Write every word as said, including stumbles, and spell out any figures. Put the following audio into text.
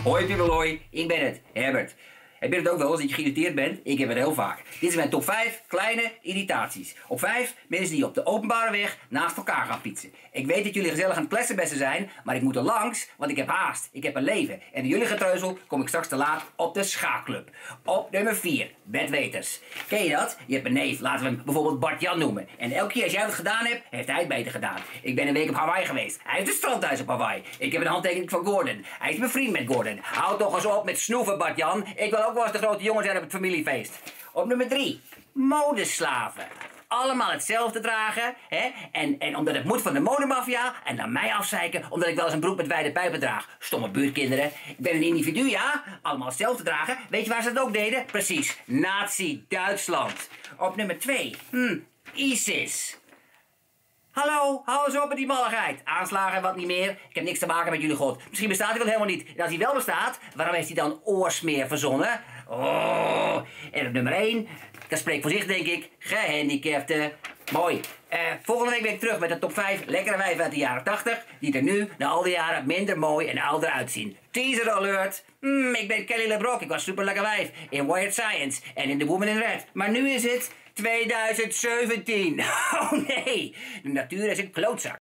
Hoi Pieperlooi, ik ben het, Herbert. Heb je het ook wel eens dat je geïrriteerd bent? Ik heb het heel vaak. Dit is mijn top vijf kleine irritaties. Op vijf mensen die op de openbare weg naast elkaar gaan fietsen. Ik weet dat jullie gezellig aan het klessenbessen zijn, maar ik moet er langs, want ik heb haast. Ik heb een leven. En in jullie getreuzel kom ik straks te laat op de schaakclub. Op nummer vier, Bert Weters. Ken je dat? Je hebt een neef, laten we hem bijvoorbeeld Bart-Jan noemen. En elke keer als jij het gedaan hebt, heeft hij het beter gedaan. Ik ben een week op Hawaii geweest. Hij heeft een strandhuis op Hawaii. Ik heb een handtekening van Gordon. Hij is bevriend met Gordon. Houd toch eens op met snoeven, Bart-Jan. Ik wil ook wel eens de grote jongen zijn op het familiefeest. Op nummer drie, modeslaven. Allemaal hetzelfde dragen, hè? En, en omdat het moet van de modemafia en naar mij afzeiken omdat ik wel eens een broek met wijde pijpen draag. Stomme buurtkinderen. Ik ben een individu, ja? Allemaal hetzelfde dragen. Weet je waar ze dat ook deden? Precies, Nazi-Duitsland. Op nummer twee, hm, ISIS. Hallo, hou eens op met die malligheid. Aanslagen en wat niet meer. Ik heb niks te maken met jullie god. Misschien bestaat hij wel helemaal niet. En als hij wel bestaat, waarom heeft hij dan oorsmeer verzonnen? Oh, en op nummer één, dat spreekt voor zich denk ik, gehandicapten. Mooi. Uh, volgende week ben ik terug met de top vijf lekkere wijven uit de jaren tachtig, die er nu, na al die jaren, minder mooi en ouder uitzien. Teaser alert. Mm, ik ben Kelly LeBrock, ik was super lekker wijf in Weird Science en in The Woman in Red. Maar nu is het tweeduizend zeventien. Oh nee, de natuur is een klootzak.